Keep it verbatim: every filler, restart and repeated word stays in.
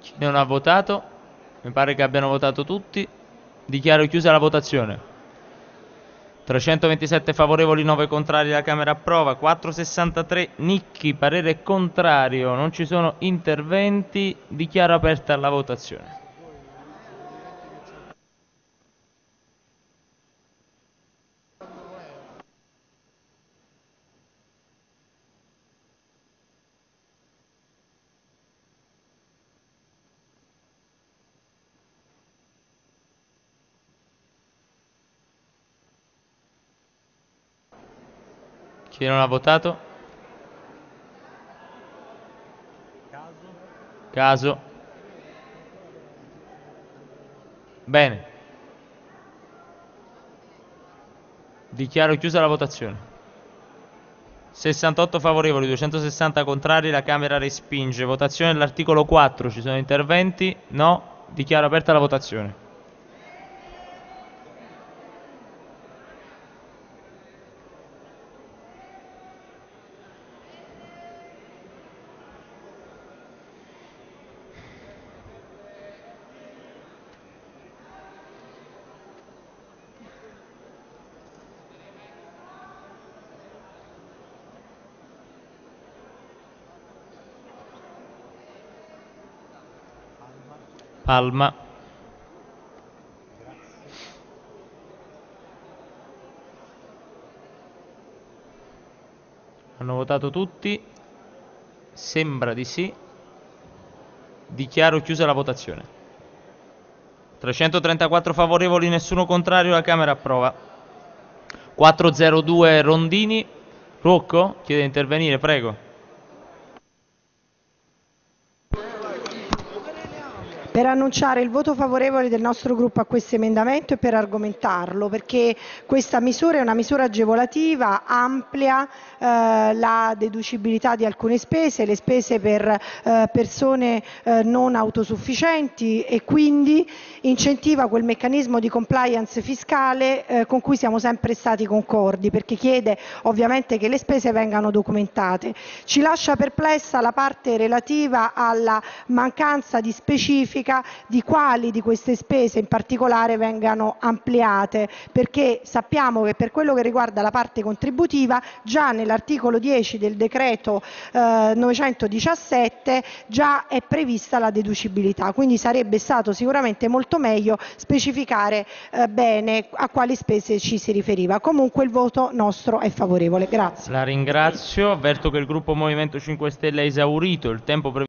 Chi non ha votato? Mi pare che abbiano votato tutti. Dichiaro chiusa la votazione. trecentoventisette favorevoli, nove contrari, la Camera approva. quattrocentosessantatré Nicchi, parere contrario, non ci sono interventi. Dichiaro aperta la votazione. Chi non ha votato? Caso. Bene. Dichiaro chiusa la votazione. sessantotto favorevoli, duecentosessanta contrari, la Camera respinge. Votazione dell'articolo quattro, ci sono interventi? No. Dichiaro aperta la votazione. Palma. Hanno votato tutti? Sembra di sì. Dichiaro chiusa la votazione. trecentotrentaquattro favorevoli, nessuno contrario, la Camera approva. quattrocentodue Rondini. Rocco chiede di intervenire, prego. Per annunciare il voto favorevole del nostro gruppo a questo emendamento e per argomentarlo, perché questa misura è una misura agevolativa, amplia eh, la deducibilità di alcune spese, le spese per eh, persone eh, non autosufficienti, e quindi incentiva quel meccanismo di compliance fiscale eh, con cui siamo sempre stati concordi, perché chiede ovviamente che le spese vengano documentate. Ci lascia perplessa la parte relativa alla mancanza di specifica di quali di queste spese in particolare vengano ampliate, perché sappiamo che per quello che riguarda la parte contributiva già nell'articolo dieci del decreto eh, novecentodiciassette già è prevista la deducibilità, quindi sarebbe stato sicuramente molto meglio specificare eh, bene a quali spese ci si riferiva. Comunque il voto nostro è favorevole. Grazie. La ringrazio. Avverto che il gruppo Movimento cinque Stelle ha esaurito il tempo previsto